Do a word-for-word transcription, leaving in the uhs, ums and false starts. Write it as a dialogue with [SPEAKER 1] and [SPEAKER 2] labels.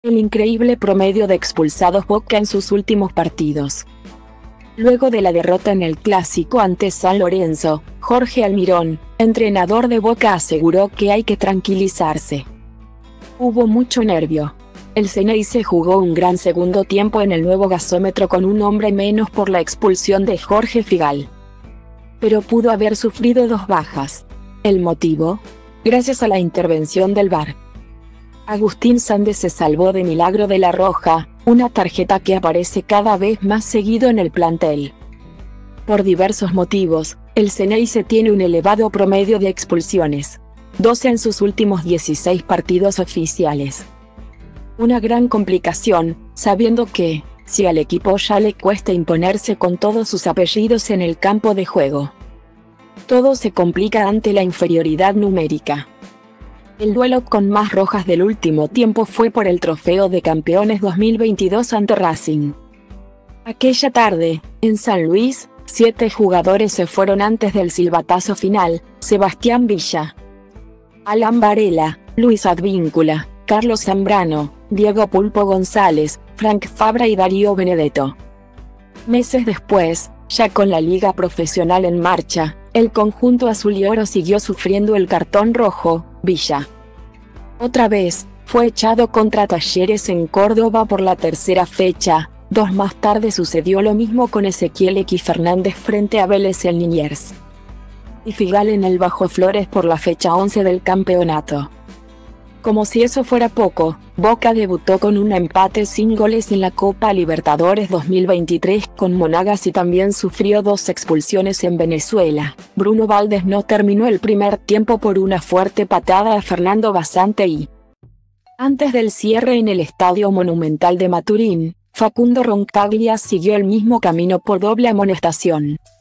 [SPEAKER 1] El increíble promedio de expulsados Boca en sus últimos partidos. Luego de la derrota en el Clásico ante San Lorenzo, Jorge Almirón, entrenador de Boca, aseguró que hay que tranquilizarse. Hubo mucho nervio. El Xeneize jugó un gran segundo tiempo en el nuevo gasómetro con un hombre menos por la expulsión de Jorge Figal. Pero pudo haber sufrido dos bajas. ¿El motivo? Gracias a la intervención del V A R. Agustín Sández se salvó de milagro de la roja, una tarjeta que aparece cada vez más seguido en el plantel. Por diversos motivos, el Xeneize tiene un elevado promedio de expulsiones, doce en sus últimos dieciséis partidos oficiales. Una gran complicación, sabiendo que, si al equipo ya le cuesta imponerse con todos sus apellidos en el campo de juego, todo se complica ante la inferioridad numérica. El duelo con más rojas del último tiempo fue por el Trofeo de Campeones dos mil veintidós ante Racing. Aquella tarde, en San Luis, siete jugadores se fueron antes del silbatazo final: Sebastián Villa, Alan Varela, Luis Advíncula, Carlos Zambrano, Diego Pulpo González, Frank Fabra y Darío Benedetto. Meses después, ya con la liga profesional en marcha, el conjunto azul y oro siguió sufriendo el cartón rojo. Villa, otra vez, fue echado contra Talleres en Córdoba por la tercera fecha. Dos más tarde sucedió lo mismo con Ezequiel X Fernández frente a Vélez en Liniers. Y Figal en el Bajo Flores por la fecha once del campeonato. Como si eso fuera poco, Boca debutó con un empate sin goles en la Copa Libertadores dos mil veintitrés con Monagas y también sufrió dos expulsiones en Venezuela. Bruno Valdés no terminó el primer tiempo por una fuerte patada a Fernando Basante y, antes del cierre en el Estadio Monumental de Maturín, Facundo Roncaglia siguió el mismo camino por doble amonestación.